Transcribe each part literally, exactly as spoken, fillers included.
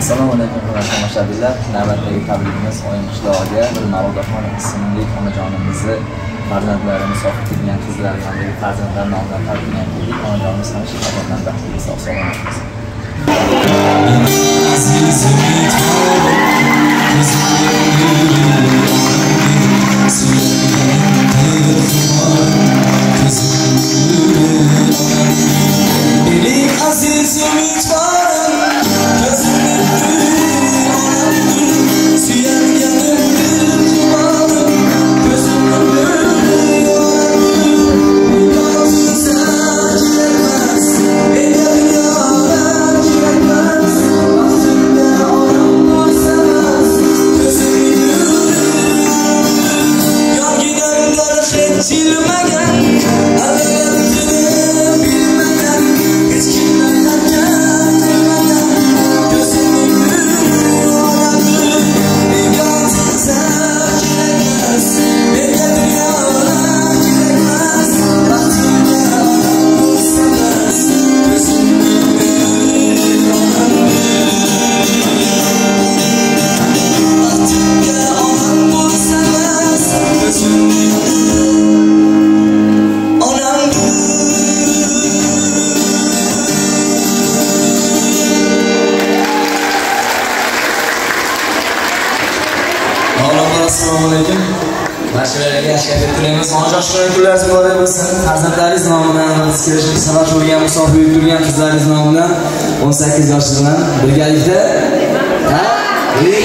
Assalomu alaykum hurmatli tomoshabinlar. Navbatdagi tabrikimiz Oyim qishlog'iga bir Ma'ruzaxon ismli onajonimizni farzandlarini sog'ib kelgan qizlar yonidagi farzandlar nomidan tabriklab keldik. Onajonimiz hamisha farzandlar baxtiga sog' salomat bo'lsin. Assalomualaikum. Barchalarga yaxshi tilaymiz. Onajon shunday kunlaringiz muborak bo'lsin. Farzandlaringiz nomidan, biz kelishib sabab bo'lgan musofir bo'lib turgan qizlaringiz nomidan o'n sakkiz yosh bilan birgalikda tabrik.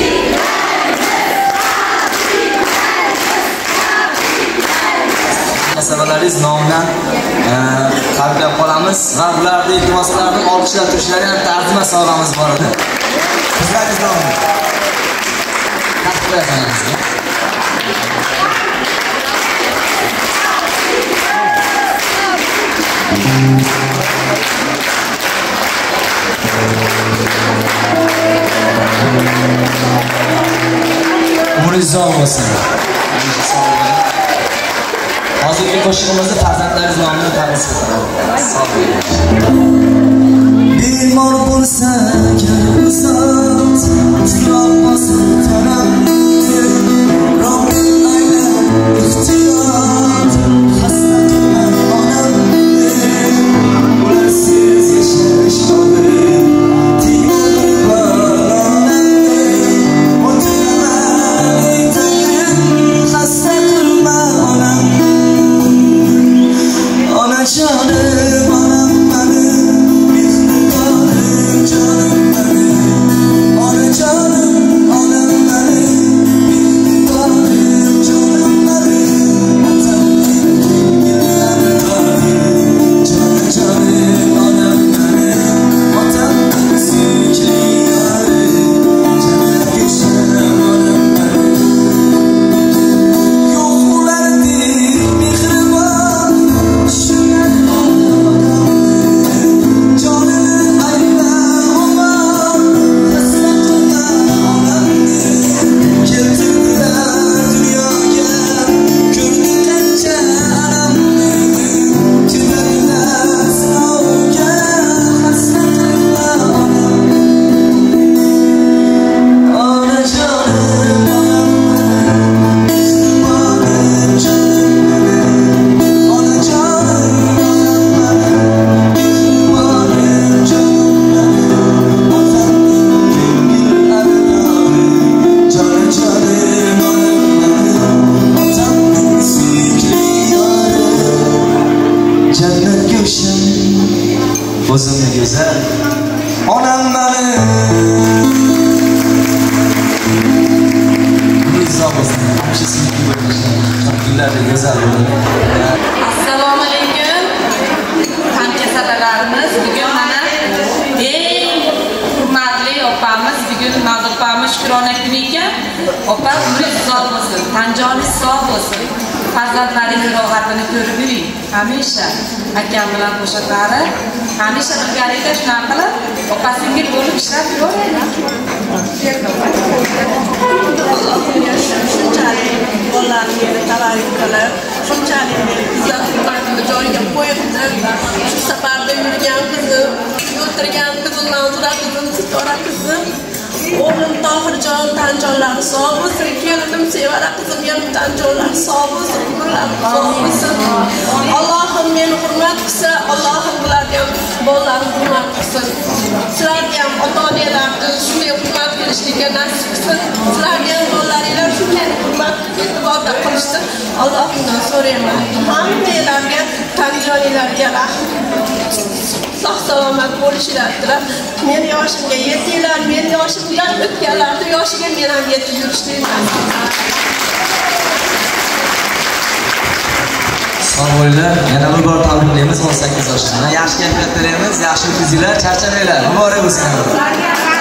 Munosabalaringiz nomidan tabriklab qolamiz va ularning iltimoslarini olqishlab turishlariga ta'zim sovg'amiz bor edi. Qizlaringiz nomidan umringiz uzoq bo'lsin. Hozirgi qo'shig'imizni farzandlaringiz nomidan taqdim etamiz. Sog' bo'ling. Bemor bo'lsa karizat, titroq bosib tanamni, Robbim aylan ehtiyot, xasta qilma onamni, ularsiz yashash og'ir, tegadi balamni, o'tiraman aytayin, xasta qilma onamni, onajonim onam mani. O'zimni go'zal onam mani. Assalomu alaykum. Hamkasablarimiz, bugun mana eng hurmatli opamiz, bugun Nozir opamiz Shukrona kuni ekan. Opa umringiz uzoq bo'lsin, tanjoningiz sog' bo'lsin. Farzandlaringiz rohatini ko'rib yuring. Hamisha akam bilan qo'shiqlari, hamisha birgalikda shunaqa qilib, opa-singil bo'lib ishlab yuraveraylik. Shunchalik bolalarni tabarik qilib, shunchalik meni izzat hurmatimni joyiga qo'yibdi. Shu safarda yurgan qizim, o'tirgan qizim, Manzura qizim, Sitora qizim, umrlari sog' bo'lsin. Kelinim Sevara qizim yanimdan jo'lar sog' bo'lsin, umrlari sog' bo'lsin. Allohim meni hurmat qilsa, Allohim bularga bolalarni hurmat qilsin. Sizlarga ham ota-onalarni shunday hurmat qilishlikka nasib qilsin. Sizlarga ham bolalaringlar shunday hurmat e'tiborda qilishsin. Allohimdan so'rayman. Hammalarga, tanjonlarga rahmat. Sog' salomat bo'lishinglar tilab, men yoshimga yetinglar, men yoshimdan o'tganlarni yoshiga men ham yetib yurishlayman. Sog' bo'linglar. Yana bir bor tabriklaymiz o'n sakkiz yoshlarni. Yaxshi kayfiyat tilaymiz, yaxshi o'tkazinglar, charchamanglar. Muborak bo'lsin.